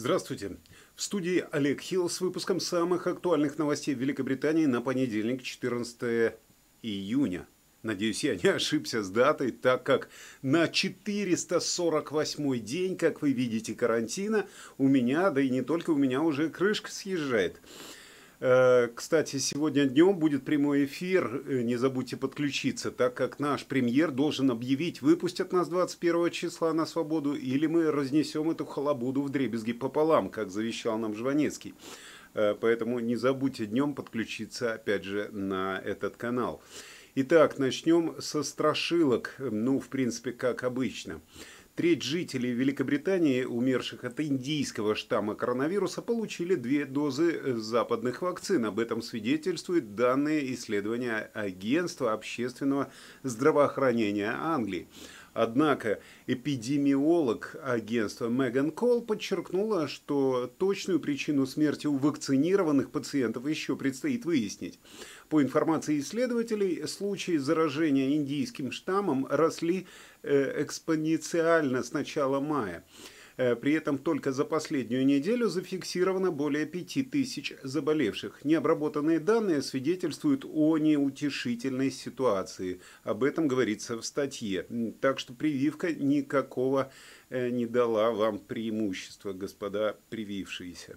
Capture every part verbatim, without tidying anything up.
Здравствуйте. В студии Олег Хилл с выпуском самых актуальных новостей в Великобритании на понедельник, четырнадцатое июня. Надеюсь, я не ошибся с датой, так как на четыреста сорок восьмой день, как вы видите, карантина, у меня, да и не только у меня, уже крышка съезжает. Кстати, сегодня днем будет прямой эфир, не забудьте подключиться, так как наш премьер должен объявить, выпустят нас двадцать первого числа на свободу, или мы разнесем эту халабуду вдребезги пополам, как завещал нам Жванецкий. Поэтому не забудьте днем подключиться, опять же, на этот канал. Итак, начнем со страшилок, ну, в принципе, как обычно. Треть жителей Великобритании, умерших от индийского штамма коронавируса, получили две дозы западных вакцин. Об этом свидетельствуют данные исследования Агентства общественного здравоохранения Англии. Однако эпидемиолог агентства Меган Колл подчеркнула, что точную причину смерти у вакцинированных пациентов еще предстоит выяснить. По информации исследователей, случаи заражения индийским штаммом росли экспоненциально с начала мая. При этом только за последнюю неделю зафиксировано более пяти тысяч заболевших. Необработанные данные свидетельствуют о неутешительной ситуации. Об этом говорится в статье. Так что прививка никакого не дала вам преимущества, господа привившиеся.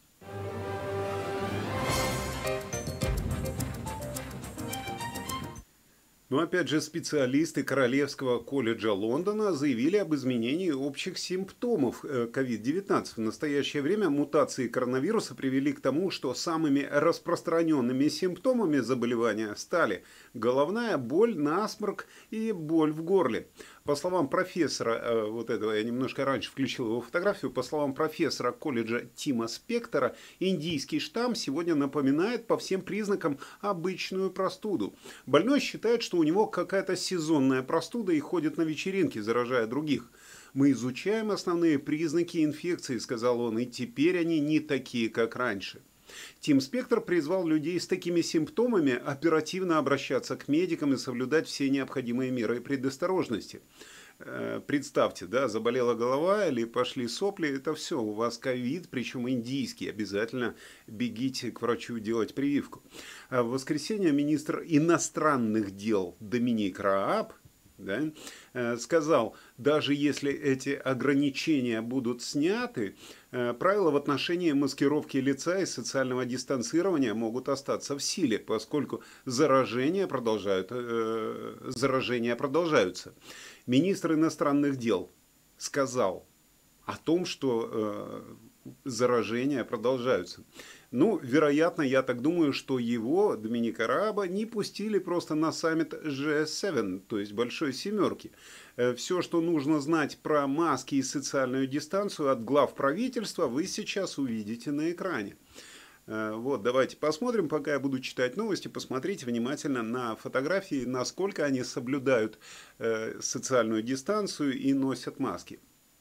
Но опять же специалисты Королевского колледжа Лондона заявили об изменении общих симптомов ковид девятнадцать. В настоящее время мутации коронавируса привели к тому, что самыми распространенными симптомами заболевания стали головная боль, насморк и боль в горле. По словам профессора, вот этого я немножко раньше включил его фотографию, по словам профессора колледжа Тима Спектора, индийский штамм сегодня напоминает по всем признакам обычную простуду. Больной считает, что у него какая-то сезонная простуда и ходит на вечеринки, заражая других. «Мы изучаем основные признаки инфекции», — сказал он, — «и теперь они не такие, как раньше». Тим Спектор призвал людей с такими симптомами оперативно обращаться к медикам и соблюдать все необходимые меры предосторожности. Представьте, да, заболела голова или пошли сопли, это все, у вас ковид, причем индийский, обязательно бегите к врачу делать прививку. А в воскресенье министр иностранных дел Доминик Рааб, да, сказал, даже если эти ограничения будут сняты, правила в отношении маскировки лица и социального дистанцирования могут остаться в силе, поскольку заражения, продолжают, э, заражения продолжаются. Министр иностранных дел сказал о том, что э, заражения продолжаются. Ну, вероятно, я так думаю, что его, Доминика Рааба, не пустили просто на саммит джи эс семь, то есть Большой Семерки. Все, что нужно знать про маски и социальную дистанцию от глав правительства, вы сейчас увидите на экране. Вот, давайте посмотрим, пока я буду читать новости, посмотрите внимательно на фотографии, насколько они соблюдают социальную дистанцию и носят маски.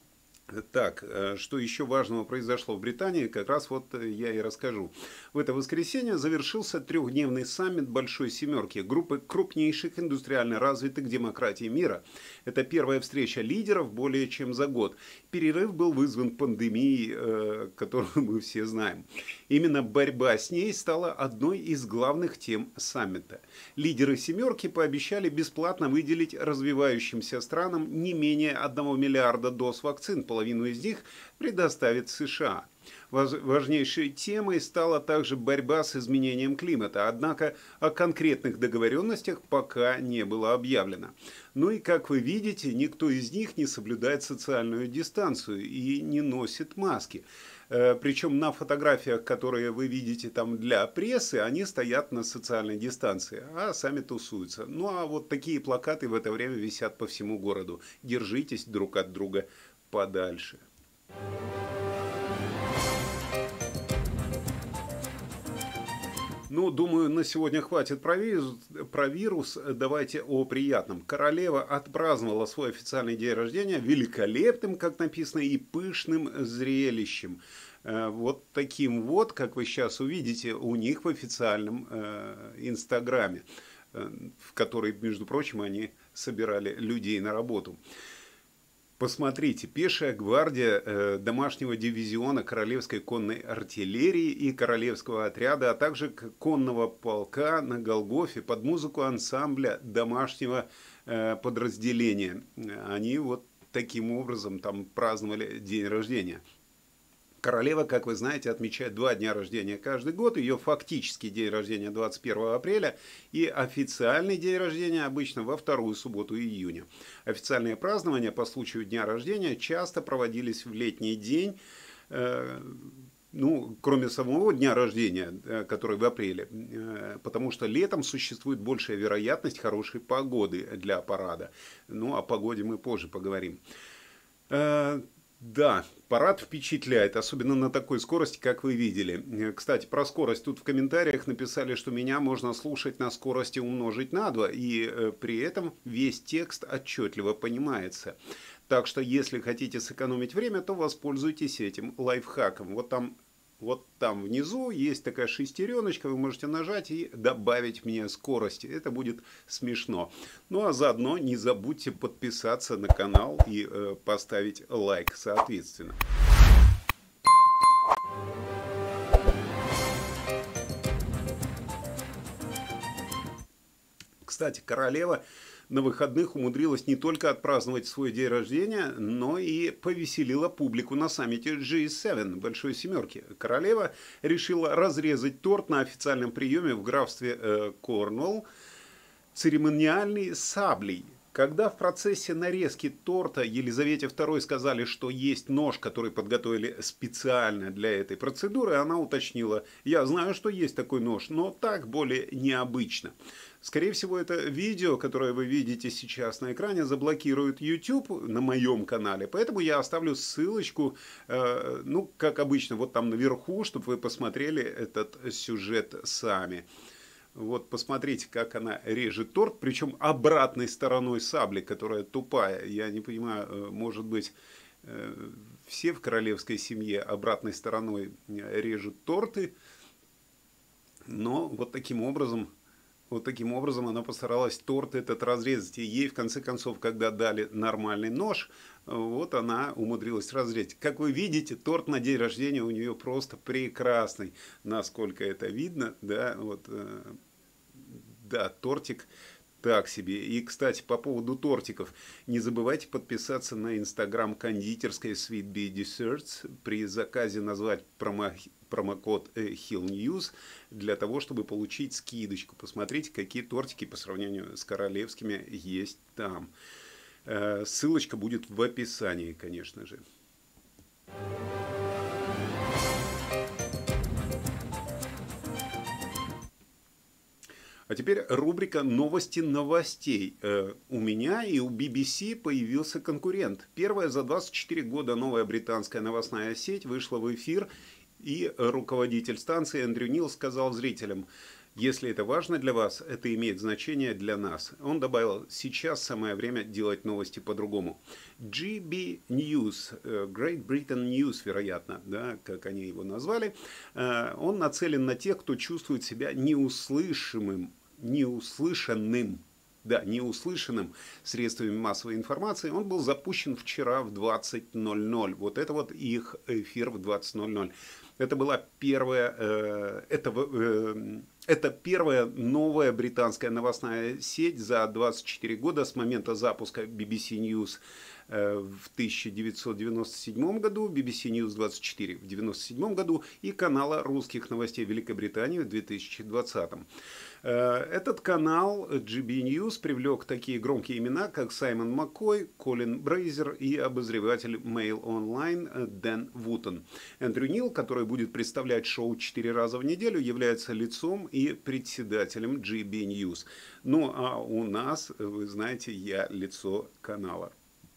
Так, что еще важного произошло в Британии, как раз вот я и расскажу. В это воскресенье завершился трехдневный саммит Большой Семерки, группы крупнейших индустриально развитых демократий мира. Это первая встреча лидеров более чем за год. Перерыв был вызван пандемией, которую мы все знаем. Именно борьба с ней стала одной из главных тем саммита. Лидеры Семерки пообещали бесплатно выделить развивающимся странам не менее одного миллиарда доз вакцин, половину из них предоставит США. Важнейшей темой стала также борьба с изменением климата, однако о конкретных договоренностях пока не было объявлено. Ну и, как вы видите, никто из них не соблюдает социальную дистанцию и не носит маски. Причем на фотографиях, которые вы видите там для прессы, они стоят на социальной дистанции, а сами тусуются. Ну а вот такие плакаты в это время висят по всему городу. Держитесь друг от друга подальше. Ну, думаю, на сегодня хватит про вирус, про вирус. Давайте о приятном. Королева отпраздновала свой официальный день рождения великолепным, как написано, и пышным зрелищем. Вот таким вот, как вы сейчас увидите, у них в официальном э, инстаграме, э, в который, между прочим, они собирали людей на работу. Посмотрите, пешая гвардия э, домашнего дивизиона Королевской конной артиллерии и Королевского отряда, а также конного полка на Голгофе под музыку ансамбля домашнего э, подразделения. Они вот таким образом там праздновали день рождения. Королева, как вы знаете, отмечает два дня рождения каждый год. Ее фактический день рождения двадцать первого апреля и официальный день рождения обычно во вторую субботу июня. Официальные празднования по случаю дня рождения часто проводились в летний день, э, ну, кроме самого дня рождения, э, который в апреле, э, потому что летом существует большая вероятность хорошей погоды для парада. Ну, о погоде мы позже поговорим. Э, Да, парад впечатляет, особенно на такой скорости, как вы видели. Кстати, про скорость. Тут в комментариях написали, что меня можно слушать на скорости умножить на два, и э, при этом весь текст отчетливо понимается. Так что, если хотите сэкономить время, то воспользуйтесь этим лайфхаком. Вот там, вот там внизу есть такая шестереночка, вы можете нажать и добавить мне скорости. Это будет смешно. Ну а заодно не забудьте подписаться на канал и э, поставить лайк соответственно. Кстати, королева на выходных умудрилась не только отпраздновать свой день рождения, но и повеселила публику на саммите джи семь, Большой Семерки. Королева решила разрезать торт на официальном приеме в графстве э, Корнуолл церемониальной саблей. Когда в процессе нарезки торта Елизавете второй сказали, что есть нож, который подготовили специально для этой процедуры, она уточнила: «Я знаю, что есть такой нож, но так более необычно». Скорее всего, это видео, которое вы видите сейчас на экране, заблокирует YouTube на моем канале, поэтому я оставлю ссылочку, э, ну, как обычно, вот там наверху, чтобы вы посмотрели этот сюжет сами. Вот посмотрите, как она режет торт, причем обратной стороной сабли, которая тупая. Я не понимаю, может быть, все в королевской семье обратной стороной режут торты, но вот таким образом... Вот таким образом она постаралась торт этот разрезать. И ей, в конце концов, когда дали нормальный нож, вот она умудрилась разрезать. Как вы видите, торт на день рождения у нее просто прекрасный. Насколько это видно, да, вот, да, тортик так себе. И, кстати, по поводу тортиков, не забывайте подписаться на инстаграм кондитерской Sweet Bee Desserts. При заказе назвать промо, промокод HillNews для того, чтобы получить скидочку. Посмотрите, какие тортики по сравнению с королевскими есть там. Ссылочка будет в описании, конечно же. А теперь рубрика «Новости новостей». Э, у меня и у би би си появился конкурент. Первая за двадцать четыре года новая британская новостная сеть вышла в эфир, и руководитель станции Эндрю Нил сказал зрителям: «Если это важно для вас, это имеет значение для нас». Он добавил: «Сейчас самое время делать новости по-другому». джи би News, Great Britain News, вероятно, да, как они его назвали, он нацелен на тех, кто чувствует себя неуслышимым, неуслышанным, да, неуслышанным средствами массовой информации. Он был запущен вчера в двадцать ноль ноль. Вот это вот их эфир в двадцать ноль ноль. Это была первая, э, это, э, это первая новая британская новостная сеть за двадцать четыре года с момента запуска би би си News э, в тысяча девятьсот девяносто седьмом году, би би си News двадцать четыре в девяносто седьмом году и канала русских новостей Великобритании в две тысячи двадцатом. Этот канал джи би News привлек такие громкие имена, как Саймон Маккой, Колин Брейзер и обозреватель Mail Online Дэн Вутон. Эндрю Нил, который будет представлять шоу четыре раза в неделю, является лицом и председателем джи би News. Ну а у нас, вы знаете, я лицо канала.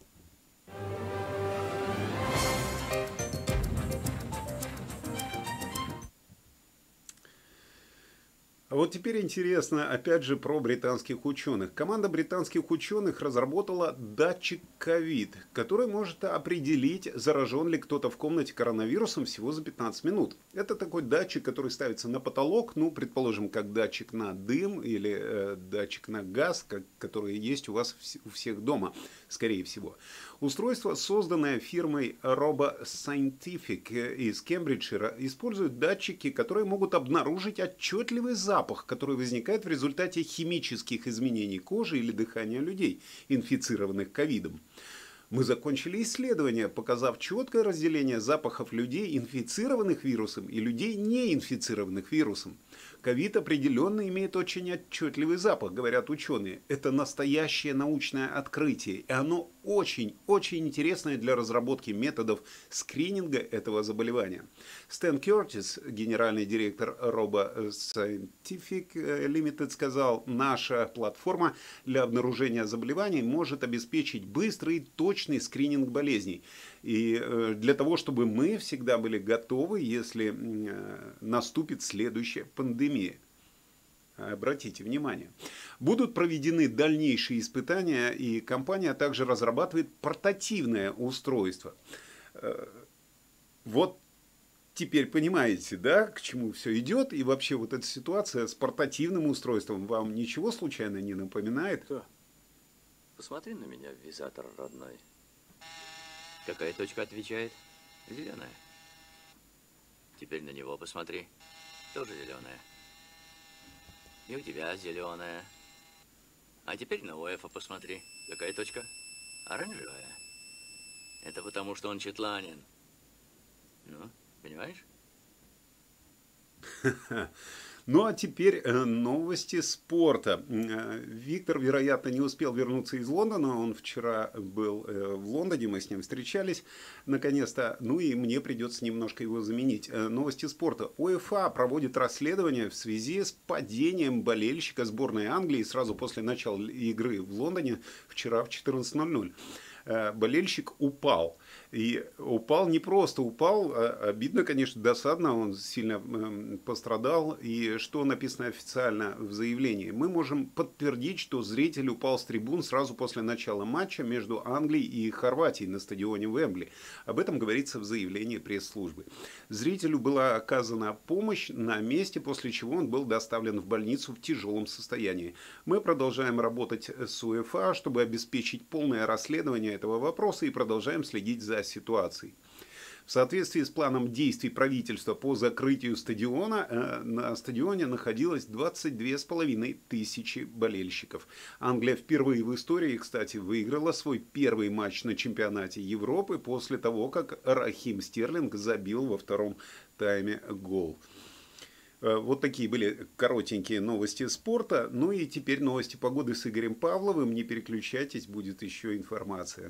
А вот теперь интересно, опять же, про британских ученых. Команда британских ученых разработала датчик ковид, который может определить, заражен ли кто-то в комнате коронавирусом всего за пятнадцать минут. Это такой датчик, который ставится на потолок, ну, предположим, как датчик на дым или э, датчик на газ, как, который есть у вас у всех дома, скорее всего. Устройство, созданное фирмой RoboScientific из Кембриджшира, использует датчики, которые могут обнаружить отчетливый запах, который возникает в результате химических изменений кожи или дыхания людей, инфицированных ковидом. Мы закончили исследование, показав четкое разделение запахов людей, инфицированных вирусом, и людей, не инфицированных вирусом. Ковид определенно имеет очень отчетливый запах, говорят ученые. Это настоящее научное открытие, и оно очень-очень интересное для разработки методов скрининга этого заболевания. Стэн Кертис, генеральный директор RoboScientific Limited, сказал: наша платформа для обнаружения заболеваний может обеспечить быстрый и точный скрининг болезней. И для того, чтобы мы всегда были готовы, если наступит следующая пандемия. Обратите внимание. Будут проведены дальнейшие испытания, и компания также разрабатывает портативное устройство. Вот теперь понимаете, да, к чему все идет, и вообще вот эта ситуация с портативным устройством вам ничего случайно не напоминает? Что? Посмотри на меня, визатор родной. Какая точка отвечает? Зеленая. Теперь на него посмотри. Тоже зеленая. И у тебя зеленая. А теперь на ОЭФа посмотри. Какая точка? Оранжевая. Это потому, что он четланин. Ну, понимаешь? Ну а теперь новости спорта. Виктор, вероятно, не успел вернуться из Лондона. Он вчера был в Лондоне, мы с ним встречались наконец-то. Ну и мне придется немножко его заменить. Новости спорта. УЕФА проводит расследование в связи с падением болельщика сборной Англии сразу после начала игры в Лондоне вчера в четырнадцать ноль ноль. Болельщик упал. И упал не просто упал, а обидно, конечно, досадно, он сильно пострадал. И что написано официально в заявлении? Мы можем подтвердить, что зритель упал с трибун сразу после начала матча между Англией и Хорватией на стадионе Уэмбли. Об этом говорится в заявлении пресс-службы. Зрителю была оказана помощь на месте, после чего он был доставлен в больницу в тяжелом состоянии. Мы продолжаем работать с УЕФА, чтобы обеспечить полное расследование этого вопроса, и продолжаем следить за ситуацией. В соответствии с планом действий правительства по закрытию стадиона, э, на стадионе находилось двадцать две с половиной тысячи болельщиков. Англия впервые в истории, кстати, выиграла свой первый матч на чемпионате Европы после того, как Рахим Стерлинг забил во втором тайме гол. Вот такие были коротенькие новости спорта. Ну и теперь новости погоды с Игорем Павловым. Не переключайтесь, будет еще информация.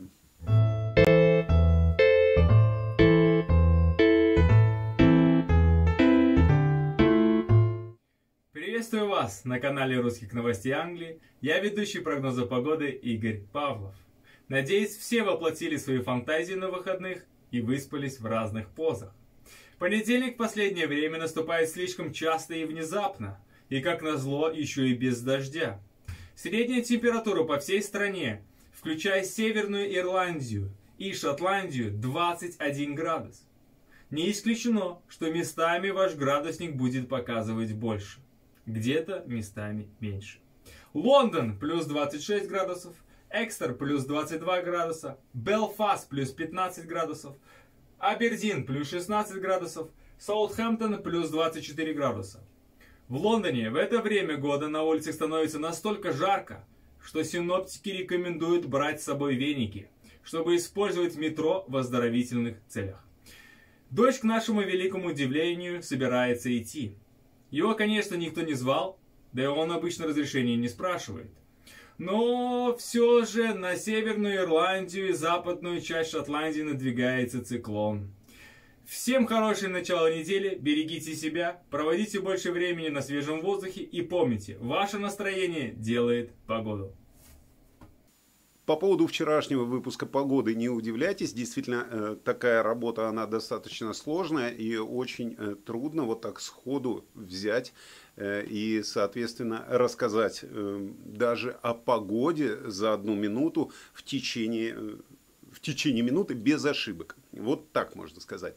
Приветствую вас на канале Русских Новостей Англии. Я ведущий прогноза погоды Игорь Павлов. Надеюсь, все воплотили свои фантазии на выходных и выспались в разных позах. Понедельник в последнее время наступает слишком часто и внезапно, и как назло еще и без дождя. Средняя температура по всей стране, включая Северную Ирландию и Шотландию, двадцать один градус. Не исключено, что местами ваш градусник будет показывать больше, где-то местами меньше. Лондон плюс двадцать шесть градусов, Экстер плюс двадцать два градуса, Белфаст плюс пятнадцать градусов, Абердин плюс шестнадцать градусов, Саутгемптон плюс двадцать четыре градуса. В Лондоне в это время года на улицах становится настолько жарко, что синоптики рекомендуют брать с собой веники, чтобы использовать метро в оздоровительных целях. Дождь, к нашему великому удивлению, собирается идти. Его, конечно, никто не звал, да и он обычно разрешения не спрашивает. Но все же на Северную Ирландию и западную часть Шотландии надвигается циклон. Всем хорошее начало недели, берегите себя, проводите больше времени на свежем воздухе и помните, ваше настроение делает погоду. По поводу вчерашнего выпуска погоды не удивляйтесь, действительно такая работа, она достаточно сложная и очень трудно вот так сходу взять и, соответственно, рассказать даже о погоде за одну минуту в течение, в течение минуты без ошибок. Вот так можно сказать.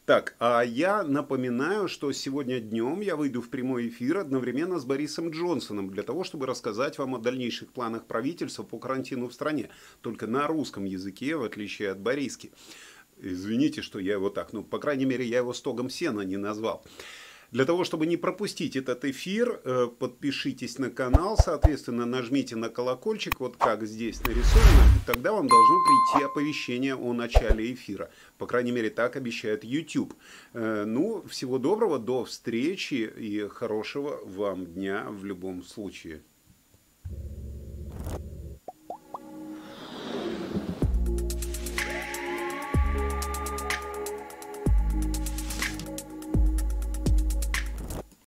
Так, а я напоминаю, что сегодня днем я выйду в прямой эфир одновременно с Борисом Джонсоном для того, чтобы рассказать вам о дальнейших планах правительства по карантину в стране. Только на русском языке, в отличие от Бориски. Извините, что я его так, ну, по крайней мере, я его стогом сена не назвал. Для того, чтобы не пропустить этот эфир, подпишитесь на канал, соответственно, нажмите на колокольчик, вот как здесь нарисовано, и тогда вам должно прийти оповещение о начале эфира. По крайней мере, так обещает YouTube. Ну, всего доброго, до встречи и хорошего вам дня в любом случае.